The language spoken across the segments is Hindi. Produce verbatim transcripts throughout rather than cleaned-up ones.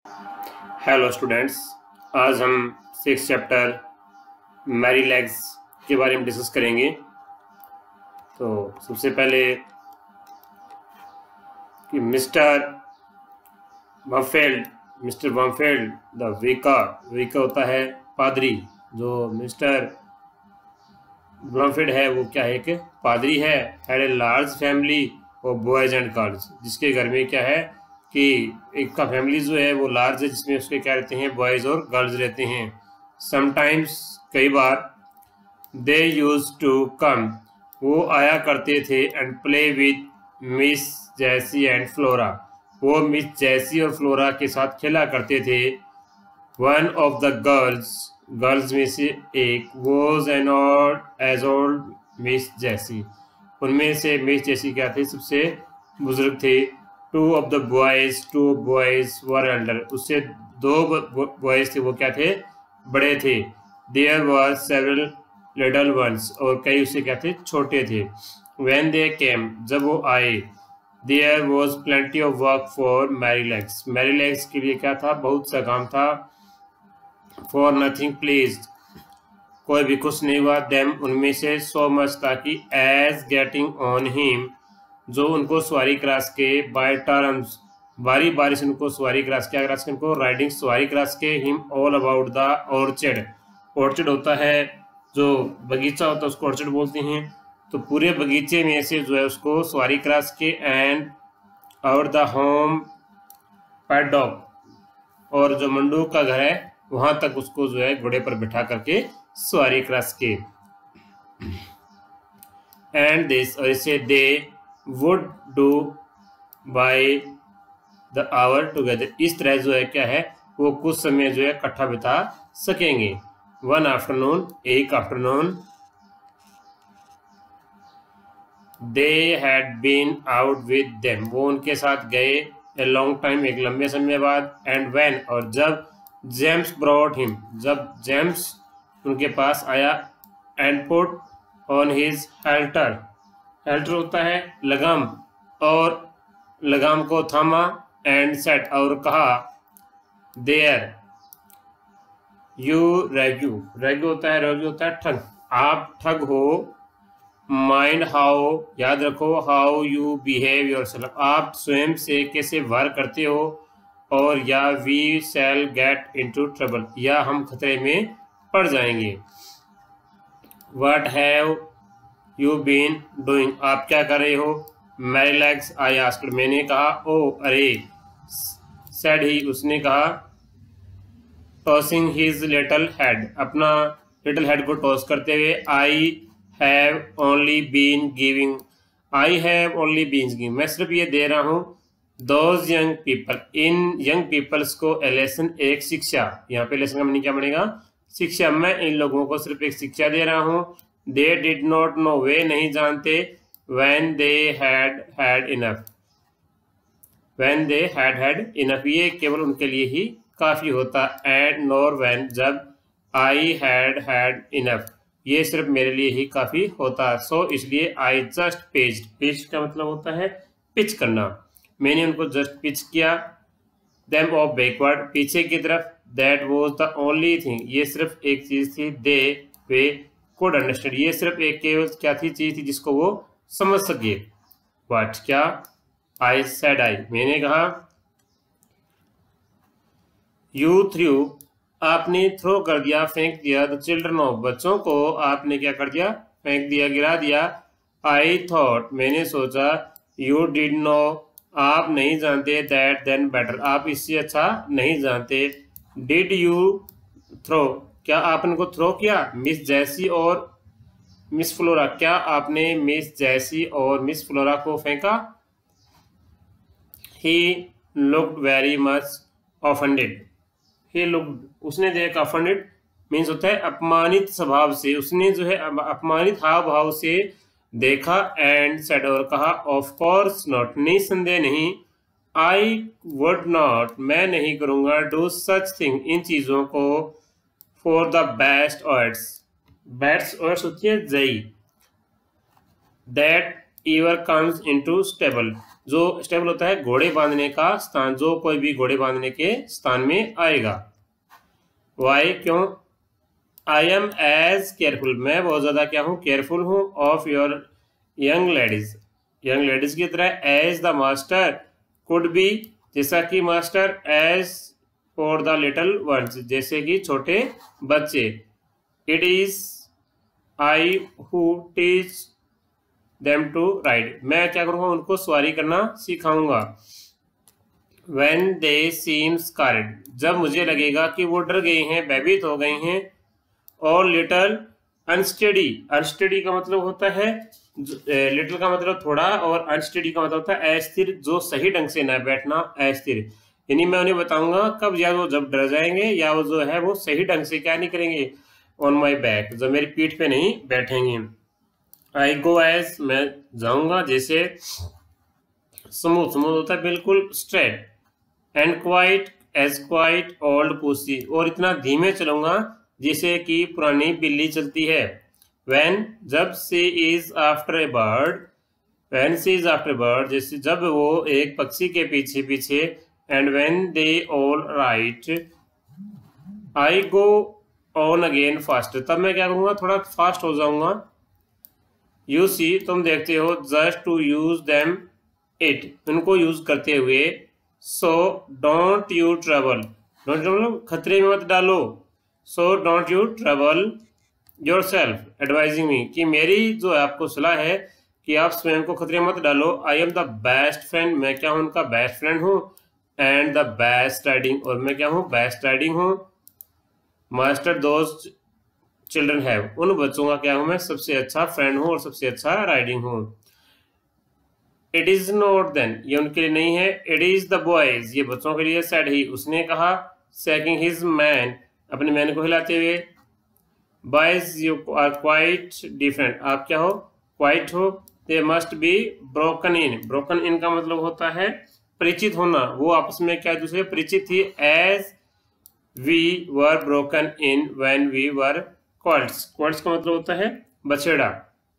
हेलो स्टूडेंट्स, आज हम सिक्स चैप्टर मैरी लेग्स के बारे में डिस्कस करेंगे। तो सबसे पहले कि mister Blomefield mister Blomefield the vicar vicar होता है पादरी। जो मिस्टर बमफील्ड है वो क्या है, एक पादरी है। Had a large family of boys and girls, जिसके घर में क्या है कि एक का फैमिली जो है वो लार्ज है, जिसमें उसके क्या रहते हैं, बॉयज और गर्ल्स रहते हैं। समटाइम्स कई बार, दे यूज टू कम वो आया करते थे, and play with Miss Jessie and Flora वो मिस जैसी और फ्लोरा के साथ खेला करते थे। One of the girls girls में से एक was an old as old Miss Jessie, उनमें से मिस जैसी क्या थे, सबसे बुजुर्ग थे। Two of the boys two boys were elder, उससे दो बॉयज थे वो क्या थे, बड़े थे। There were several little ones, और कई उससे क्या थे, छोटे थे। व्हेन दे केम, जब वो आए, there was plenty of work for Merrylegs, Merrylegs के लिए क्या था, बहुत सा काम था। फॉर नथिंग प्लीज्ड, कोई भी खुश नहीं हुआ। देम, उनमें से, सो मच, ताकि, एज गेटिंग ऑन हिम, जो उनको सवारी क्रास के, बाय टर्म्स, बारी बारी से उनको सवारी क्रास के, क्रास के उनको राइडिंग सवारी क्रास के, him all about the orchard, orchard होता है जो बगीचा होता है, उसको ऑर्चर्ड बोलते हैं। तो पूरे बगीचे में से जो है उसको सवारी क्रास के, and out the home paddock, और जो मंडूक का घर है वहां तक उसको जो है घोड़े पर बिठा करके सवारी क्रास के। एंड दिस, और इसे, they would do by the hour together, इस तरह जो है क्या है, वो कुछ समय जो है इकट्ठा बिता सकेंगे। वन आफ्टरनून, एक afternoon, they had been out with them, वो उनके साथ गए, ए लॉन्ग टाइम, एक लंबे समय बाद। एंड व्हेन, और जब, जेम्स ब्रॉट हिम, जब जेम्स उनके पास आया, and put on his halter, halter होता है लगाम, और लगाम को थामा, एंड सेट, और कहा, देयर यू रेग्यू, रेग्यू होता है, रेग्यू होता है ठग, आप ठग हो। माइंड हाउ, याद रखो, हाउ यू बिहेव योरसेल्फ, आप स्वयं से कैसे व्यवहार करते हो, और या we shall get into trouble, या हम खतरे में पड़ जाएंगे। What have you been doing, आप क्या कर रहे हो। मैरी लेग्स, आई आस्क्ड, मैंने कहा। ओ अरे, सेड ही, उसने कहा। टॉसिंग हिज लिटिल हेड, अपना लिटिल हेड को टॉस करते हुए। I have only been giving, I have only been giving, मैं सिर्फ ये दे रहा हूँ। दोज यंग पीपल, इन यंग पीपल्स को, ए लेसन, एक शिक्षा, यहाँ पे लेसन का मीनिंग क्या बनेगा, शिक्षा। मैं इन लोगों को सिर्फ एक शिक्षा दे रहा हूँ। दे डिड नॉट नो, वे नहीं जानते। When they had had enough, when they had had enough, ये केवल उनके लिए ही काफी होता। एंड नॉर व्हेन, जब, आई हैड हैड इनफ, ये सिर्फ मेरे लिए ही काफी होता। सो so, इसलिए, आई जस्ट पेज्ड, पेज का मतलब होता है पिच करना, मैंने उनको जस्ट पिच किया। देम ऑफ बैकवर्ड, पीछे की तरफ। That was the only thing, ये सिर्फ एक चीज थी। दे वे कुड अंडरस्टैंड, ये सिर्फ एक केवल क्या थी, चीज थी जिसको वो समझ सके। व्हाट, क्या। आई सेड, आई, मैंने कहा। यू थ्रू, आपने थ्रो कर दिया, फेंक दिया। द चिल्ड्रन ऑफ, बच्चों को आपने क्या कर दिया, फेंक दिया, गिरा दिया। आई थॉट, मैंने सोचा। यू डिड नो, आप नहीं जानते। दैट देन बेटर, आप इससे अच्छा नहीं जानते। डिड यू थ्रो, क्या आपने को थ्रो किया। मिस जैसी और मिस फ्लोरा, क्या आपने मिस जैसी और मिस फ्लोरा को फेंका। He looked very much offended, he looked, उसने देखा, ऑफेंडेड मीन्स होता है अपमानित स्वभाव से, उसने जो है अपमानित हाव भाव से देखा। एंड सेड, और कहा, ऑफ कोर्स नॉट, निसंदेह नहीं। आई वुड नॉट, मैं नहीं करूंगा। डू सच थिंग, इन चीजों को। For the best words, best words होती है जई, that ever comes into stable, जो स्टेबल होता है घोड़े बांधने का स्थान, जो कोई भी घोड़े बांधने के स्थान में आएगा। वाई क्यों? आई एम एज केयरफुल, मैं बहुत ज्यादा क्या हूँ, केयरफुल हूँ, of your young ladies, young ladies की तरह, as the master could be, जैसा कि master, as for the little ones, जैसे कि छोटे बच्चे, it is I who teach them to ride, मैं क्या करूँगा, उनको सवारी करना सिखाऊंगा। When they seem scared, जब मुझे लगेगा कि वो डर गए हैं, भयभीत हो गए हैं, और लिटल अनस्टेडी, अनस्टेडी का मतलब होता है, लिटिल का मतलब थोड़ा, और अनस्टेडी का मतलब होता है अस्थिर, जो सही ढंग से न बैठना, अस्थिर, यानी मैं उन्हें बताऊंगा कब, या वो जब डर जाएंगे, या वो जो है वो सही ढंग से क्या नहीं करेंगे, ऑन माई बैक, जब मेरी पीठ पे नहीं बैठेंगे। आई गो एज, मैं जाऊंगा जैसे, स्मूथ, स्मूथ होता है बिल्कुल straight, and quite as quite old pussy, और इतना धीमे चलूंगा जैसे कि पुरानी बिल्ली चलती है। व्हेन, जब she is after a bird, when she is after a bird, जैसे जब वो एक पक्षी के पीछे पीछे, and when they all right, I go on again fast, तब मैं क्या करूँगा, थोड़ा फास्ट हो जाऊंगा। यू सी, तुम देखते हो, just to use them it, उनको यूज करते हुए, so don't you trouble, don't मतलब खतरे में मत डालो, so don't you trouble yourself advising me, कि मेरी जो आपको सलाह है कि आप स्वयं को खतरे में मत डालो। I am the best friend, मैं क्या हूँ, उनका बेस्ट फ्रेंड हूँ, एंड द बेस्ट राइडिंग, और मैं क्या हूँ, बेस्ट राइडिंग हूँ। मास्टर दोस्त चिल्ड्रन है, उन बच्चों का क्या हूँ मैं, सबसे अच्छा फ्रेंड हूँ और सबसे अच्छा राइडिंग हूँ। इट इज नॉट देन, ये उनके लिए नहीं है, इट इज द बॉयज, ये बच्चों के लिए, सेड ही, उसने कहा, सेकिंग हिज मैन, अपने मैन को हिलाते हुए। Boys you are quite different, आप क्या हो, क्वाइट हो। They must be broken in, broken in का मतलब होता है परिचित होना, वो आपस में क्या दूसरे परिचित थी। As we were broken in when we were colts, colts का मतलब होता है बछेड़ा।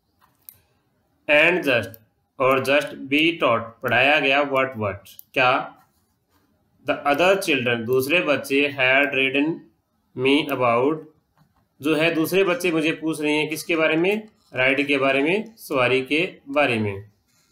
एंड जस्ट, और जस्ट बी टॉट, पढ़ाया गया, व्हाट व्हाट क्या। द अदर चिल्ड्रन, दूसरे बच्चे, हैड रिडन मी अबाउट, जो है दूसरे बच्चे मुझे पूछ रहे हैं किसके बारे में, राइड के बारे में, सवारी के बारे में।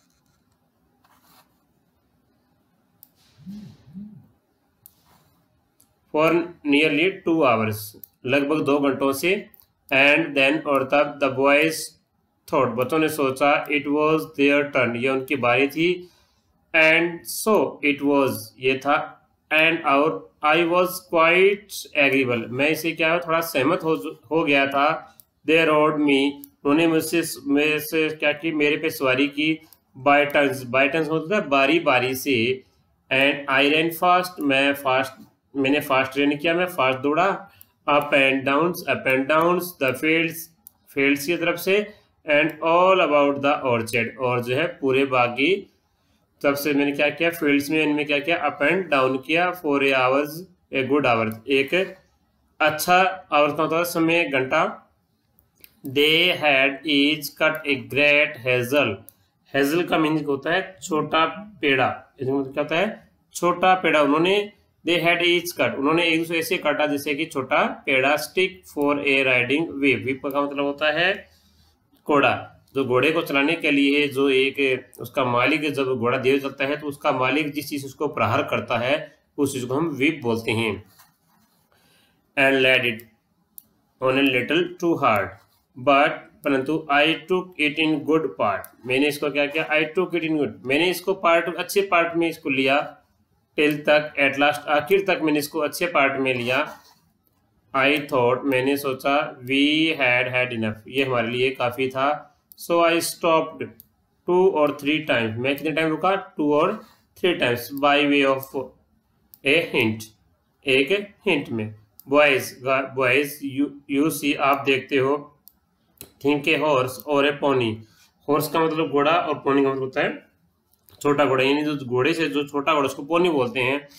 फॉर नियरली टू आवर्स, लगभग दो घंटों से। एंड देन, और तब, द बॉयज थॉट, बच्चों ने सोचा, इट वॉज देयर टर्न, ये उनकी बारी थी। एंड सो इट वॉज, ये था, एंड और आई वॉज क्वाइट एग्रीबल, मैं इसे क्या थोड़ा सहमत हो हो गया था। दे रोड मी, उन्होंने मुझसे मेरे से क्या की, मेरे पे सवारी की। बाय टर्न्स, बाय टर्न्स होता है बारी बारी से। एंड आई रैन फास्ट, मैं फास्ट, मैंने फास्ट रन किया, मैं फास्ट दौड़ा। Up and downs, up and downs, the fields, fields की तरफ से। And all about the orchard, और जो है पूरे बागी, तब से मैंने क्या किया, फील्ड्स में इनमें क्या किया, अप एंड डाउन किया। For a hours, a good hour, एक अच्छा आवर्स का होता है समय, घंटा। They had each cut a great hazel, hazel का मीनिंग होता है छोटा पेड़ा, इसमें क्या होता है, छोटा पेड़ा। उन्होंने, दे हैड ईच कट, उन्होंने एक दूसरे ऐसे काटा जैसे कि छोटा पेड़ा। Stick for a riding whip, whip का मतलब होता है घोड़ा, जो घोड़े को चलाने के लिए, जो एक उसका मालिक जब घोड़ा देव चलता है तो उसका मालिक जिस चीज उसको प्रहार करता है उस चीज को हम व्हिप बोलते हैं। And laid it on a little too hard, but परंतु I took it in good part, मैंने इसको क्या किया, आई टुक इट इन गुड, मैंने इसको पार्ट, अच्छे पार्ट में इसको लिया। टिल तक, एट लास्ट, आखिर तक मैंने इसको अच्छे पार्ट में लिया। आई थॉट, मैंने सोचा। वी हैड हैड इनफ, ये हमारे लिए काफ़ी था। So I stopped two or three times, मैं कितने टाइम रुका, two or three times. By way of a hint, एक हिंट में। Boys, boys you you see, आप देखते हो। Think A horse or a pony, horse का मतलब घोड़ा और पोनी का मतलब होता है छोटा घोड़ा, यानी जो घोड़े से जो छोटा घोड़ा उसको पोनी बोलते हैं।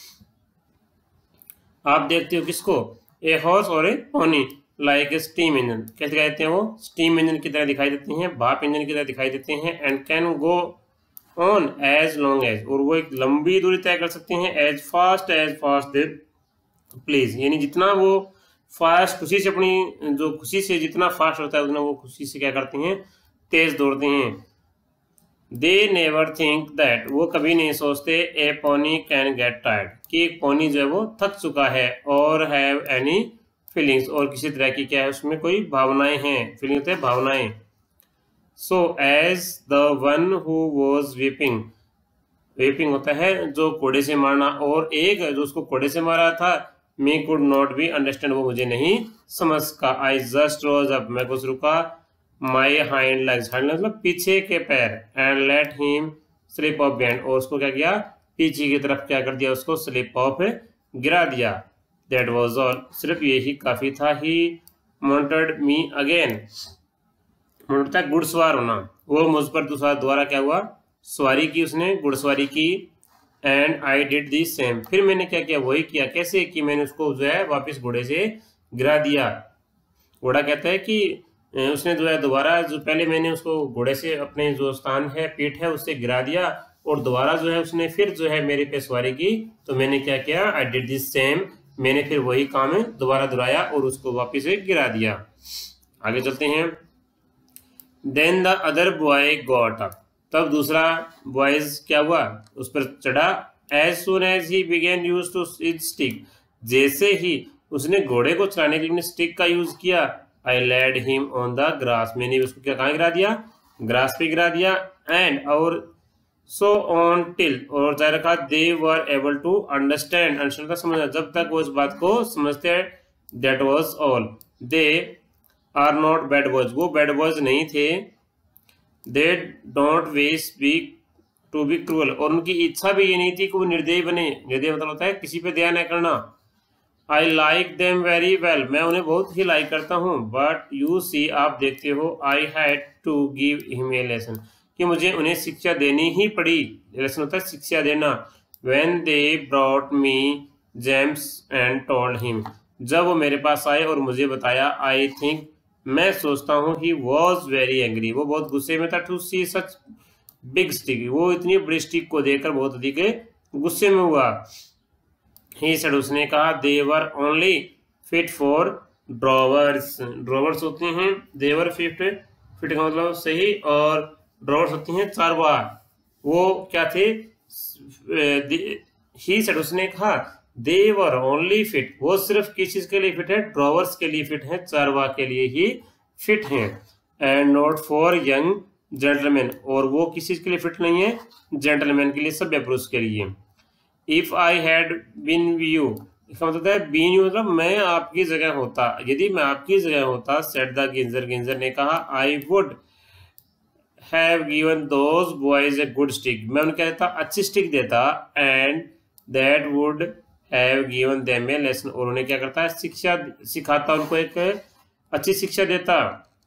आप देखते हो किसको, a horse or a pony. Like a steam engine, कैसे कहते हैं वो, स्टीम इंजन की तरह दिखाई देते हैं, भाप इंजन की तरह दिखाई देते हैं। And can go on as long as, और वो एक लंबी दूरी तय कर सकते हैं as fast as fast they please, यानी जितना वो फास्ट खुशी से अपनी जो खुशी से जितना फास्ट होता है उतना वो खुशी से क्या करते हैं, तेज दौड़ते हैं। दे नेवर थिंक दैट, वो कभी नहीं सोचते a pony can get tired, कि एक पोनी जो है वो थक चुका है, और हैव एनी फीलिंग्स, और किसी तरह की क्या है उसमें कोई भावनाएं हैं, फीलिंग होते हैं भावनाएं। So as the one who was weeping, weeping होता है जो कोड़े से मारना, और एक जो उसको कोड़े से मारा था, me could not be understand, वो मुझे नहीं समझ का। आई जस्ट रोज अप, मैं कुछ रुका, my hind legs, hind legs मतलब पीछे के पैर, and let him slip off behind, और उसको क्या किया, पीछे की तरफ क्या कर दिया, उसको स्लिप ऑफ गिरा दिया। दैट वाज ऑल, सिर्फ यही काफी था। He mounted me again, mounted था घुड़सवार होना, वो मुझ पर दूसरा दोबारा क्या हुआ, सवारी की, उसने घुड़सवारी की। And I did the same, फिर मैंने क्या किया, वही किया। कैसे कि मैंने उसको जो है वापस घोड़े से गिरा दिया। घोड़ा कहता है कि उसने जो है दोबारा, जो पहले मैंने उसको घोड़े से अपने जो स्थान है पीठ है उससे गिरा दिया, और दोबारा जो है उसने फिर जो है मेरे पे सवारी की, तो मैंने क्या किया, आई डिड दिस सेम, मैंने फिर वही काम है दोबारा दोहराया और उसको वापस से गिरा दिया। आगे चलते हैं। Then the other boy got up, तब दूसरा बॉयज क्या हुआ, उस पर चढ़ा। As soon as he began use to its stick, जैसे ही उसने घोड़े को चलाने के लिए स्टिक का यूज किया, I laid him on the grass, मैंने उसको क्या कहाँ गिरा दिया, ग्रास पे गिरा दिया। एंड और सो ऑन टिल, और जारी रखा, they were able to understand, understand का समझना, जब तक वो इस बात को समझते हैं। That was all, they are not bad boys, वो बैड बॉयज नहीं थे। They don't wish be to be cruel, और उनकी इच्छा भी ये नहीं थी कि वो निर्दयी बने। निर्दयी मतलब होता है किसी पे दया न करना। I like them very well, मैं उन्हें बहुत ही लाइक करता हूँ। बट यू सी, आप देखते हो, I had to give him a lesson, कि मुझे उन्हें शिक्षा देनी ही पड़ी। लेसन होता है शिक्षा देना। When they brought me James and told him, जब वो मेरे पास आए और मुझे बताया, आई थिंक, मैं सोचता हूँ, ही वॉज वेरी एंग्री, वो बहुत गुस्से में था। To see such big stick, वो इतनी बड़ी स्टिक को देखकर बहुत अधिक गुस्से में हुआ। ही सेड, उसने कहा, they were only fit for drawers, drawers होते हैं, देवर फिट, फिट का मतलब सही, और ड्रॉवर्स होती हैं चारवाह, वो क्या थे। ही सेड, उसने कहा, दे वर ओनली फिट, वो सिर्फ किस चीज के लिए फिट है, ड्रॉवर्स के लिए फिट है, चारवाह के लिए ही फिट है। And not for young gentleman, और वो किस चीज के लिए फिट नहीं है, जेंटलमैन के लिए, सभ्य पुरुष के लिए। If I had been you, इसका मतलब है बीन यू मतलब मैं आपकी जगह होता, यदि मैं आपकी जगह होता, सेड द गिंजर, गिंजर ने कहा, I would have given those boys a good stick, मैं उन्हें क्या देता, अच्छी स्टिक देता। And that would have given them a lesson, और उन्हें क्या करता है, शिक्षा सिखाता, उनको एक अच्छी शिक्षा देता।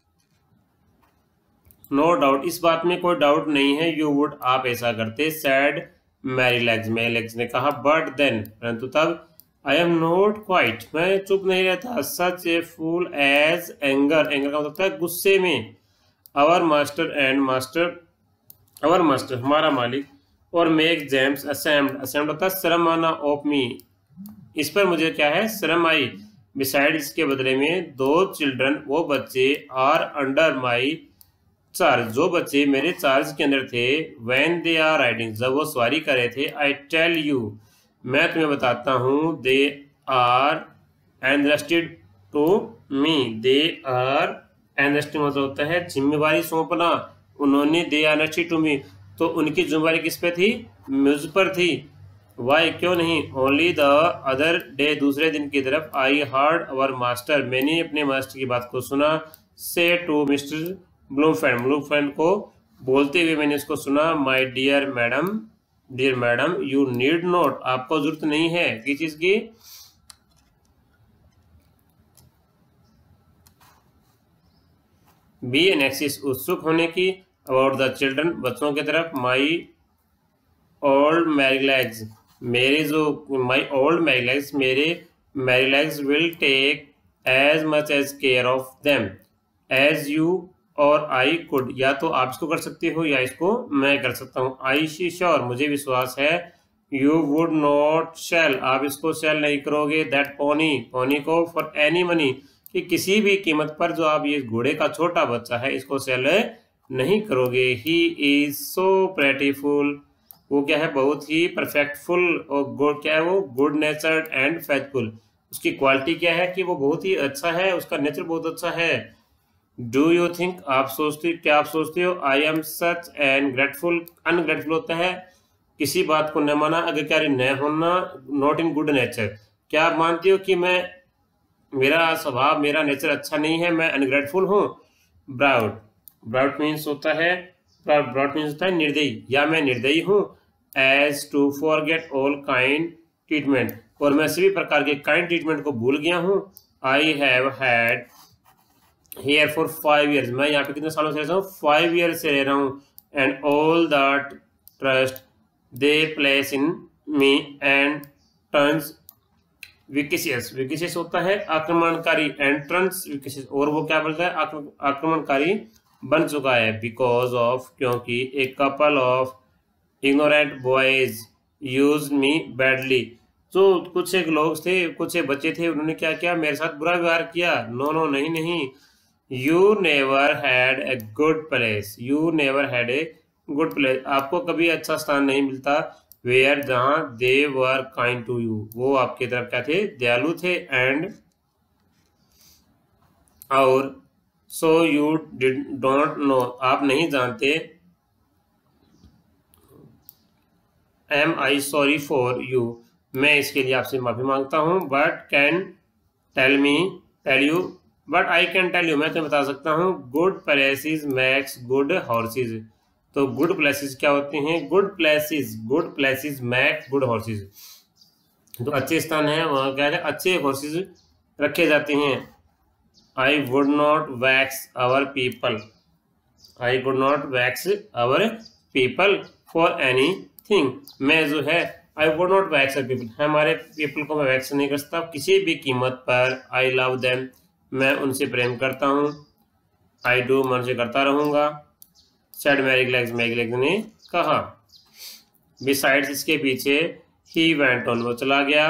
नो डाउट, इस बात में कोई डाउट नहीं है, यू वुड, आप ऐसा करते। Said Merrylegs, Merrylegs ने कहा, बट देन, परंतु तब, आई एम नॉट क्वाइट, मैं चुप नहीं रहता। Such a fool as anger, anger का मतलब होता है गुस्से में। Our master and master, our master हमारा मालिक, और मेक जेम्स असेम्ड, असेम्ड होता है शर्म आना, ऑफ मी, इस पर मुझे क्या है, शर्म आई। बिसाइड, इसके बदले में, दो चिल्ड्रन, वो बच्चे, आर अंडर माई चार्ज, जो बच्चे मेरे चार्ज के अंदर थे। व्हेन दे आर राइडिंग, जब वो सवारी कर रहे थे। आई टेल यू, मैं तुम्हें बताता हूँ। They are entrusted to me, they are entrusted मतलब होता है जिम्मेवारी सौंपना। उन्होंने, दे आर एनट्रस्टेड टू मी, तो उनकी जिम्मेवारी किस पे थी, मुझ पर थी। वाई, क्यों नहीं। ओनली द अदर डे, दूसरे दिन की तरफ। आई हर्ड अवर मास्टर, मैंने अपने मास्टर की बात को सुना। से टू मिस्टर ब्लूमफेल्ड, ब्लूमफेल्ड को बोलते हुए मैंने इसको सुना। My dear madam, dear madam, you need not, आपको जरूरत नहीं है किस चीज की, बी एनेक्सिस, उत्सुक होने की। अबाउट द चिल्ड्रन, बच्चों की तरफ। माई ओल्ड मैरीलैग्स, मेरे जो, माई ओल्ड मैरीलैग्स, मेरे Merrylegs will take as much as care of them as you or I could, या तो आप इसको कर सकते हो या इसको मैं कर सकता हूँ। आई शी श्योर, मुझे विश्वास है। यू वुड नॉट सेल, आप इसको सेल नहीं करोगे। दैट पोनी, पोनी को फॉर एनी मनी, कि किसी भी कीमत पर जो आप ये घोड़े का छोटा बच्चा है इसको सेल नहीं करोगे। ही इज सो प्रेटीफुल, वो क्या है, बहुत ही परफेक्टफुल, और गुड क्या है, वो गुड नेचर्ड एंड फेथफुल, उसकी क्वालिटी क्या है कि वो बहुत ही अच्छा है, उसका नेचर बहुत अच्छा है। डू यू थिंक, आप सोचते, क्या आप सोचते हो, I am such an grateful, ungrateful होता है किसी बात को न माना, आज्ञाकारी न होना, नॉट इन गुड नेचर, क्या आप मानते हो कि मैं, मेरा स्वभाव, मेरा नेचर अच्छा नहीं है, मैं अनग्रेटफुल हूँ। ब्राउड, ब्राउड मीन्स होता है, ब्राउड मीन्स होता है निर्दयी, या मैं निर्दयी हूँ। As to forget all kind treatment, और मैं सभी प्रकार के काइंड ट्रीटमेंट को भूल गया हूँ। I have had here for five years, मैं यहाँ पे कितने सालों से रह रहा हूँ, फाइव ईयर्स से रह रहा हूँ। And all that trust they place in me and turns vicious, vicious होता है आक्रमणकारी, एंड टर्न्स विकिशियस, और वो क्या बोलता है, आक्रमणकारी बन चुका है। बिकॉज ऑफ, क्योंकि a couple of ignorant boys use me badly, तो कुछ एक लोग थे, कुछ एक बच्चे थे, उन्होंने क्या किया, मेरे साथ बुरा व्यवहार किया। नो नो नहीं नहीं, you never had a good place, you never had a good place, आपको कभी अच्छा स्थान नहीं मिलता। वेयर, जहां, they were kind to you, वो आपकी तरफ क्या थे, दयालु थे। एंड, और, so you did don't know, आप नहीं जानते। Am I sorry for you, मैं इसके लिए आपसे माफी मांगता हूँ। But can tell me, tell you, but I can tell you, मैं तुम्हें बता सकता हूँ। Good places makes good horses, तो गुड प्लेसेस क्या होते हैं, good places, good places make good horses, तो अच्छे स्थान है वहाँ क्या है, अच्छे हॉर्सेस रखे जाते हैं। I would not vex our people, I would not vex our people for anything, मैं जो है, I would not vex our people, हमारे पीपल को मैं वैक्स नहीं कर सकता किसी भी कीमत पर। आई लव देम, मैं उनसे प्रेम करता हूँ। आई डू, मैं उनसे करता रहूँगा। Said Merrylegs, Merrylegs ने कहा। बिसाइड्स, इसके पीछे, ही वेंट ऑन, वो चला गया।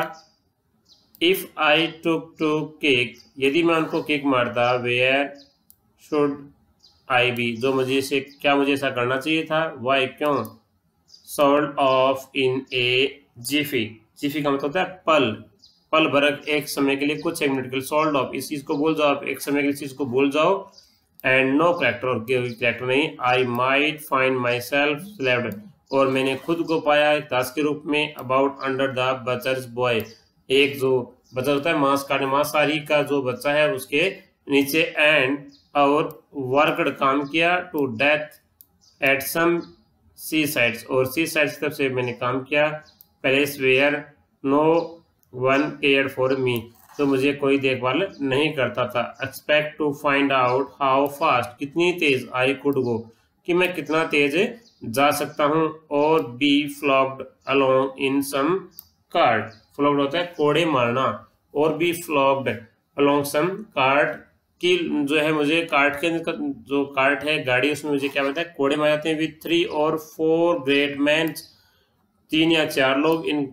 If I took to kick, यदि मैं उनको केक मारता। वेयर शुड आई बी, जो मुझे से, क्या मुझे ऐसा करना चाहिए था। वाई, क्यों। Sold off in a jiffy, jiffy का मतलब होता है पल, पल भर, एक समय के लिए, कुछ एक मिनट के लिए। सोल्ड ऑफ, इस चीज को भूल जाओ, आप एक समय के लिए चीज को भूल जाओ। एंड नो करेक्टर, और करेक्टर नहीं। I might find myself slaved, और मैंने खुद को पाया दास के रूप में। About under the butcher's boy, एक जो बच्चा होता है मांस काटने, मांसाहारी का जो बच्चा है उसके नीचे। एंड, और वर्कड, काम किया। To death at some sea sides, और सी साइड्स की तरफ से मैंने काम किया। Place where no one care for me, तो मुझे कोई देखभाल नहीं करता था। Expect to find out how fast, कितनी तेज। आई कुड गो, कि मैं कितना तेज जा सकता हूँ। और be flogged along in some cart, flogged होता है कोड़े मारना। और be flogged along some cart, कि जो है मुझे कार्ट के जो कार्ट है, गाड़ी, उसमें मुझे क्या बताया, कोड़े मारे जाते हैं। With three or four great man, तीन या चार लोग। In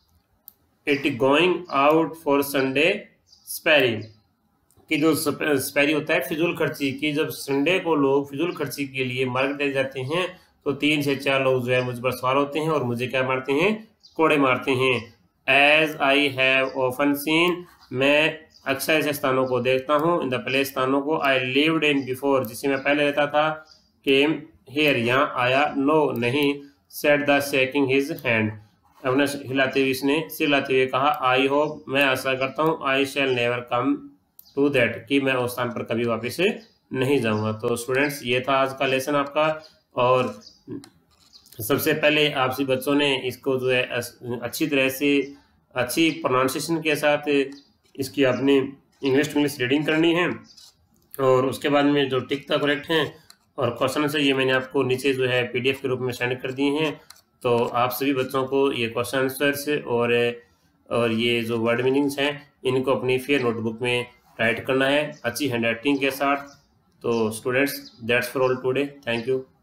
it going out for Sunday spree, कि जो स्पैरी होता है फिजूल खर्ची, की जब संडे को लोग फिजूल खर्ची के लिए मार्केट जाते हैं तो तीन से चार लोग जो है मुझ पर सवार होते हैं और मुझे क्या मारते हैं, कोड़े मारते हैं। As I have often seen, मैं अक्सर ऐसे स्थानों को देखता हूँ। इन द प्लेस, स्थानों को। आई लिव्ड इन बिफोर, जिसे मैं पहले रहता था। केम हेयर, यहाँ आया। नो नहीं। Said the shaking his hand, अपने हिलाते हुए, इसने सिर हिलाते हुए कहा। आई होप, मैं आशा करता हूँ। I shall never come to that, कि मैं उस स्थान पर कभी वापस नहीं जाऊंगा। तो स्टूडेंट्स, ये था आज का लेसन आपका। और सबसे पहले आप सभी बच्चों ने इसको जो है अच्छी तरह से, अच्छी प्रोनाउंसिएशन के साथ इसकी अपनी इंग्लिश टू इंग्लिश रीडिंग करनी है। और उसके बाद में जो टिक था करेक्ट हैं और क्वेश्चन है, ये मैंने आपको नीचे जो है पीडीएफ के रूप में सेंड कर दिए हैं। तो आप सभी बच्चों को ये क्वेश्चन आंसर्स और और ये जो वर्ड मीनिंग्स हैं, इनको अपनी फेयर नोटबुक में राइट करना है अच्छी हैंड राइटिंग के साथ। तो students that's for all today, thank you.